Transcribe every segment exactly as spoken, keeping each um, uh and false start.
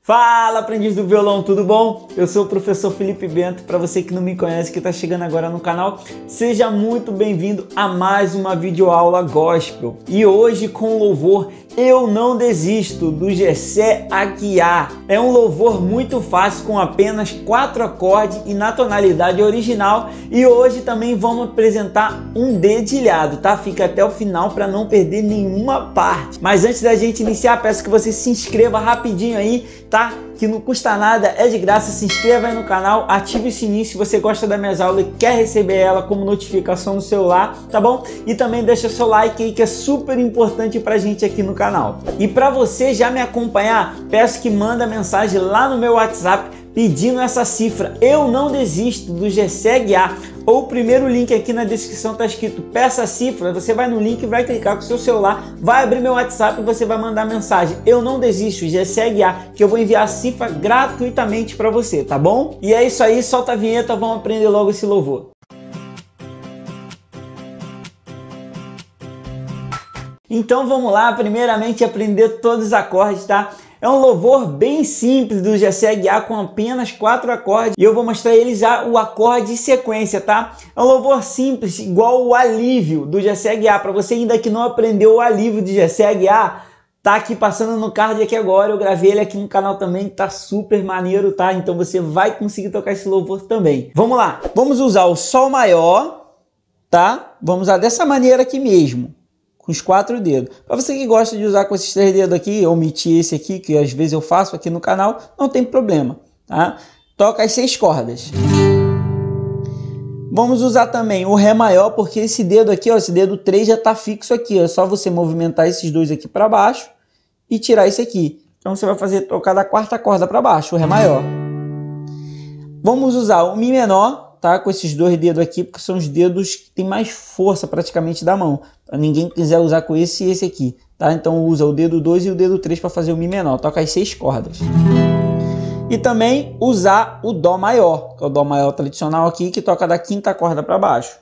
Fala, aprendiz do violão, tudo bom? Eu sou o professor Felipe Bento. Para você que não me conhece, que está chegando agora no canal, seja muito bem-vindo a mais uma videoaula gospel. E hoje com o louvor Eu Não Desisto, do Gessé Aguiar. É um louvor muito fácil, com apenas quatro acordes e na tonalidade original. E hoje também vamos apresentar um dedilhado, tá? Fica até o final para não perder nenhuma parte. Mas antes da gente iniciar, peço que você se inscreva rapidinho aí, tá? Que não custa nada, é de graça. Se inscreva aí no canal, ative o sininho se você gosta das minhas aulas e quer receber ela como notificação no celular, tá bom? E também deixa seu like aí, que é super importante pra gente aqui no canal. E para você já me acompanhar, peço que manda mensagem lá no meu WhatsApp pedindo essa cifra Eu Não Desisto, do Gessé Aguiar. Ou o primeiro link aqui na descrição está escrito peça a cifra, você vai no link, vai clicar com o seu celular, vai abrir meu WhatsApp e você vai mandar mensagem Eu Não Desisto, Gessé Aguiar, que eu vou enviar a cifra gratuitamente para você, tá bom? E é isso aí, solta a vinheta, vamos aprender logo esse louvor. Então vamos lá, primeiramente aprender todos os acordes, tá? É um louvor bem simples do Gessé Aguiar, com apenas quatro acordes, e eu vou mostrar eles já o acorde e sequência, tá? É um louvor simples, igual o Alívio do Gessé Aguiar. Para você ainda que não aprendeu o Alívio de Gessé Aguiar, tá aqui passando no card aqui agora, eu gravei ele aqui no canal também, tá super maneiro, tá? Então você vai conseguir tocar esse louvor também. Vamos lá, vamos usar o Sol maior, tá? Vamos usar dessa maneira aqui mesmo, com os quatro dedos. Para você que gosta de usar com esses três dedos aqui, omitir esse aqui, que às vezes eu faço aqui no canal, não tem problema, tá? Toca as seis cordas. Vamos usar também o Ré maior, porque esse dedo aqui, ó, esse dedo três já tá fixo aqui, ó. É só você movimentar esses dois aqui para baixo e tirar esse aqui. Então você vai fazer tocar da quarta corda para baixo, o Ré maior. Vamos usar o Mi menor, tá? Com esses dois dedos aqui, porque são os dedos que tem mais força praticamente da mão. Pra ninguém quiser usar com esse e esse aqui, tá? Então usa o dedo dois e o dedo três para fazer o Mi menor. Toca as seis cordas. E também usar o Dó maior, que é o Dó maior tradicional aqui, que toca da quinta corda para baixo.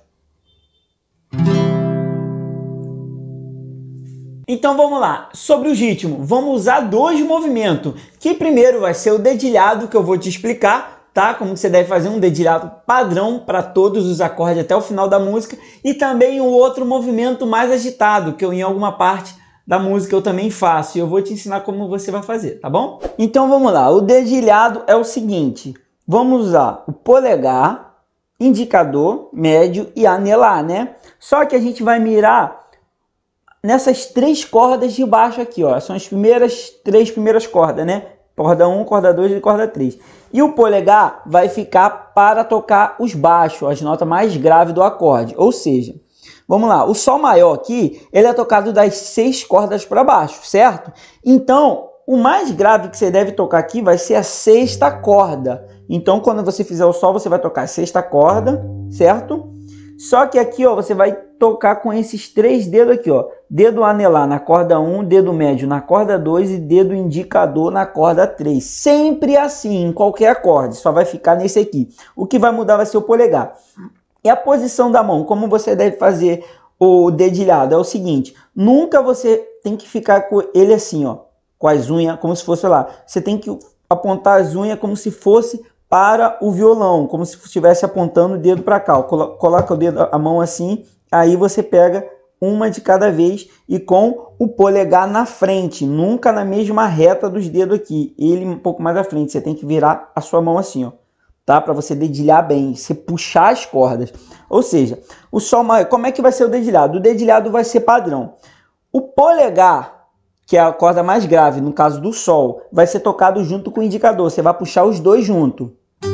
Então vamos lá, sobre o ritmo, vamos usar dois movimentos, que primeiro vai ser o dedilhado, que eu vou te explicar, tá? Como você deve fazer um dedilhado padrão para todos os acordes até o final da música, e também o outro movimento mais agitado, que eu em alguma parte da música eu também faço, e eu vou te ensinar como você vai fazer, tá bom? Então vamos lá, o dedilhado é o seguinte, vamos usar o polegar, indicador, médio e anelar, né? Só que a gente vai mirar nessas três cordas de baixo aqui, ó, são as primeiras três primeiras cordas, né? Corda um, corda dois e corda três. E o polegar vai ficar para tocar os baixos, as notas mais graves do acorde. Ou seja, vamos lá, o Sol maior aqui, ele é tocado das seis cordas para baixo, certo? Então, o mais grave que você deve tocar aqui vai ser a sexta corda. Então, quando você fizer o Sol, você vai tocar a sexta corda, certo? Só que aqui, ó, você vai tocar com esses três dedos aqui, ó. Dedo anelar na corda um, dedo médio na corda dois e dedo indicador na corda três. Sempre assim, em qualquer acorde, só vai ficar nesse aqui. O que vai mudar vai ser o polegar. E a posição da mão, como você deve fazer o dedilhado, é o seguinte. Nunca você tem que ficar com ele assim, ó, com as unhas, como se fosse lá. Você tem que apontar as unhas como se fosse para o violão, como se estivesse apontando o dedo para cá. Coloca o dedo, a mão assim, aí você pega uma de cada vez e com o polegar na frente, nunca na mesma reta dos dedos aqui, ele um pouco mais à frente. Você tem que virar a sua mão assim, ó, tá? Para você dedilhar bem, você puxar as cordas. Ou seja, o Sol maior, como é que vai ser o dedilhado? O dedilhado vai ser padrão. O polegar, que é a corda mais grave, no caso do Sol, vai ser tocado junto com o indicador. Você vai puxar os dois juntos,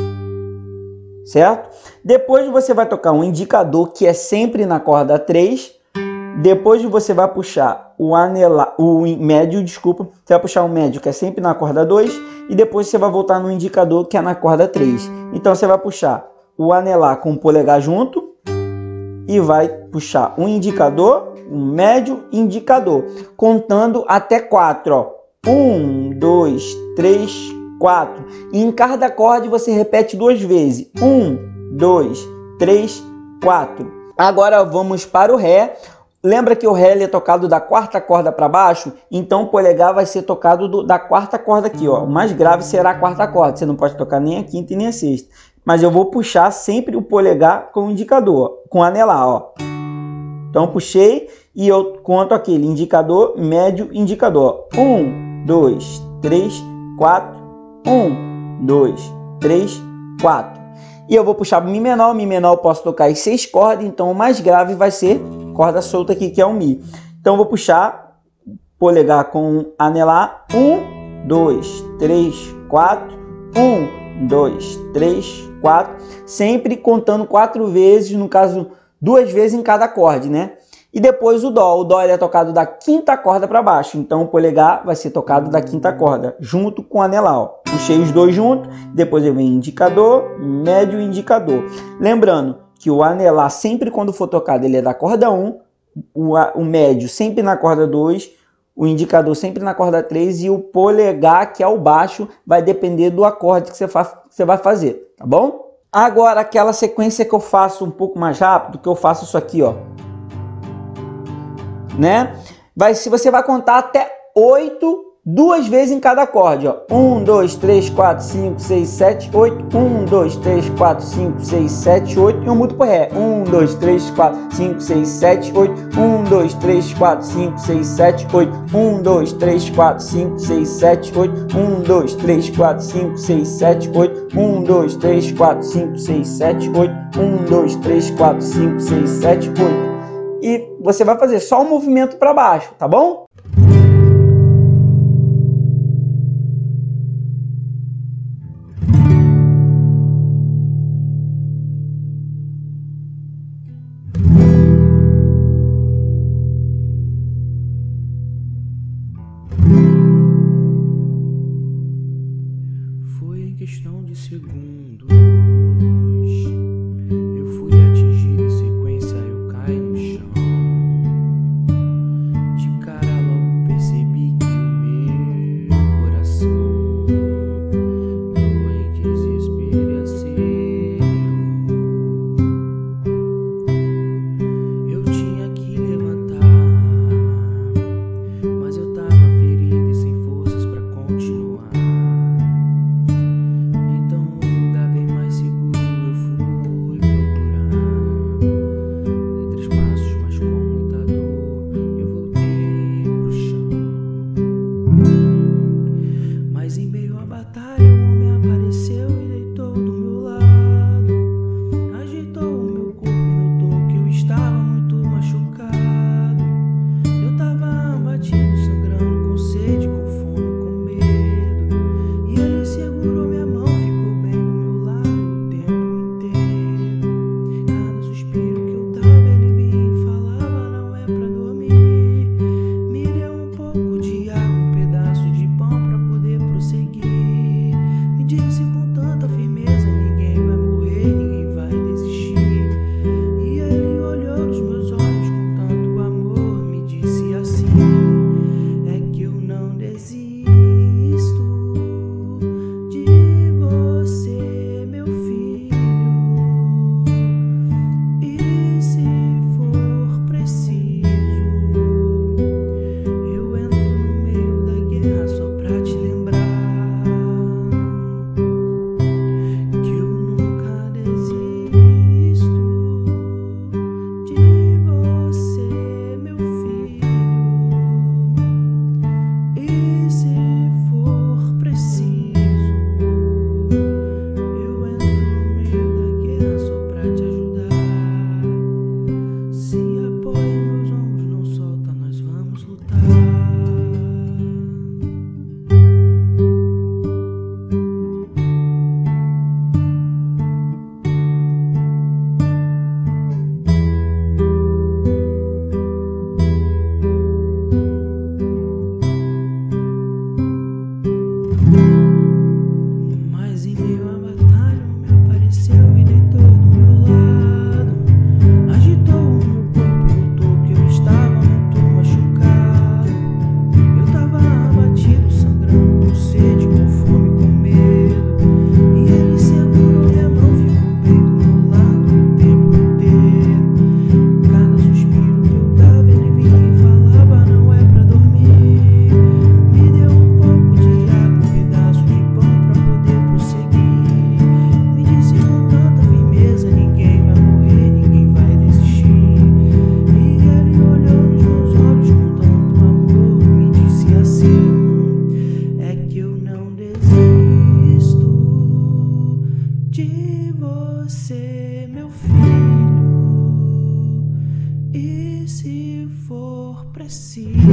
certo? Depois você vai tocar um indicador, que é sempre na corda três. Depois você vai puxar o anelar, o médio, desculpa. Você vai puxar o médio, que é sempre na corda dois. E depois você vai voltar no indicador, que é na corda três. Então você vai puxar o anelar com o polegar junto. E vai puxar um indicador, um médio e indicador. Contando até quatro, ó. Um, dois, três, quatro. E em cada acorde você repete duas vezes. Um, dois, três, quatro. Agora vamos para o Ré. Lembra que o Ré ele é tocado da quarta corda para baixo? Então o polegar vai ser tocado do, da quarta corda aqui, ó. O mais grave será a quarta corda. Você não pode tocar nem a quinta e nem a sexta. Mas eu vou puxar sempre o polegar com o indicador, com o anelar, ó. Então puxei e eu conto aquele indicador, médio, indicador. Um, dois, três, quatro. Um, dois, três, quatro. E eu vou puxar Mi menor. Mi menor eu posso tocar as seis cordas, então o mais grave vai ser corda solta aqui, que é o Mi. Então eu vou puxar polegar com anelar. Um, dois, três, quatro. Um, dois, três, quatro. Sempre contando quatro vezes, no caso, duas vezes em cada acorde, né? E depois o Dó. O Dó ele é tocado da quinta corda para baixo. Então o polegar vai ser tocado da quinta corda, junto com o anelar, ó. Puxei os dois juntos, depois eu venho indicador, médio e indicador. Lembrando que o anelar, sempre quando for tocado, ele é da corda um, o, o médio sempre na corda dois, o indicador sempre na corda três e o polegar, que é o baixo, vai depender do acorde que você, fa que você vai fazer, tá bom? Agora, aquela sequência que eu faço um pouco mais rápido, que eu faço isso aqui, ó. Né? Vai, se você vai contar até oito, duas vezes em cada acorde, ó. um, dois, três, quatro, cinco, seis, sete, oito. um, dois, três, quatro, cinco, seis, sete, oito. E eu mudo por Ré. um, dois, três, quatro, cinco, seis, sete, oito. um, dois, três, quatro, cinco, seis, sete, oito. um, dois, três, quatro, cinco, seis, sete, oito. um, dois, três, quatro, cinco, seis, sete, oito. um, dois, três, quatro, cinco, seis, sete, oito. um, dois, três, quatro, cinco, seis, sete, oito. E você vai fazer só o movimento para baixo, tá bom? Foi em questão de segundos, eu fui atingido em sequência, eu caí no chão. De cara logo percebi que o meu coração entrou em desespero e acelerou. Eu tinha que levantar, mas eu tava ferido e sem forças pra continuar. Então um lugar bem mais seguro eu fui procurar. Dei três passos, mas com muita dor eu voltei pro chão. Mas em meio à batalha um homem apareceu e deitou do meu lado. Ajeitou o meu corpo e notou que eu estava muito machucado. Eu tava abatido, sangrando, com sede, com fome, com medo. E ele segurou minha mão, ficou bem do meu lado o tempo inteiro. Cada suspiro que eu dava ele vinha e falava: não é pra dormir. Me deu um pouco de água, um pedaço de pão pra poder prosseguir. Me disse com tanta ser meu filho. E se for preciso,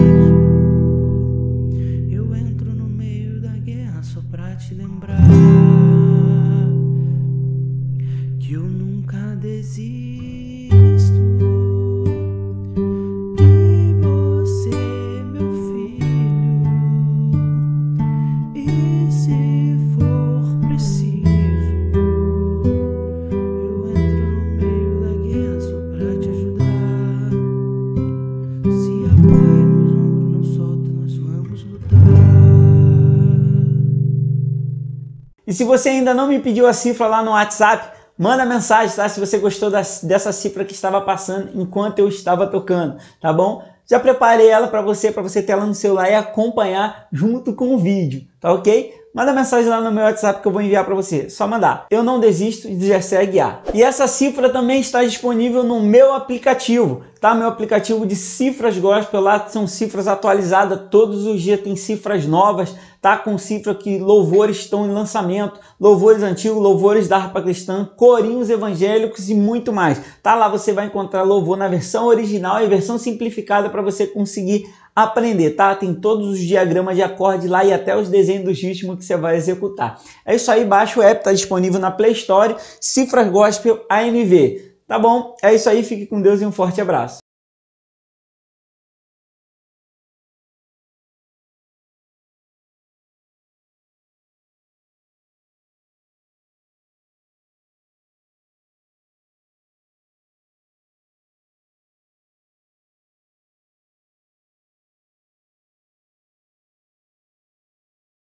eu entro no meio da guerra só pra te lembrar que eu nunca desisto de você, meu filho. E se for preciso, eu entro no meio da guerra só pra te ajudar. Se apoia meus ombros, não solta, nós vamos lutar. E se você ainda não me pediu a cifra lá no WhatsApp, manda mensagem, tá? Se você gostou da, dessa cifra que estava passando enquanto eu estava tocando, tá bom? Já preparei ela para você, para você ter ela no celular e acompanhar junto com o vídeo, tá ok? Manda mensagem lá no meu WhatsApp que eu vou enviar para você. Só mandar. Eu não desisto de G C Aguiar. E essa cifra também está disponível no meu aplicativo, tá? Meu aplicativo de cifras gospel lá são cifras atualizadas. Todos os dias tem cifras novas, tá? Com cifra que louvores estão em lançamento, louvores antigos, louvores da harpa cristã, corinhos evangélicos e muito mais. Tá? Lá você vai encontrar louvor na versão original e versão simplificada para você conseguir aprender, tá? Tem todos os diagramas de acorde lá e até os desenhos dos ritmos que você vai executar. É isso aí, baixa o app, tá disponível na Play Store, Cifras Gospel A M V. Tá bom? É isso aí, fique com Deus e um forte abraço.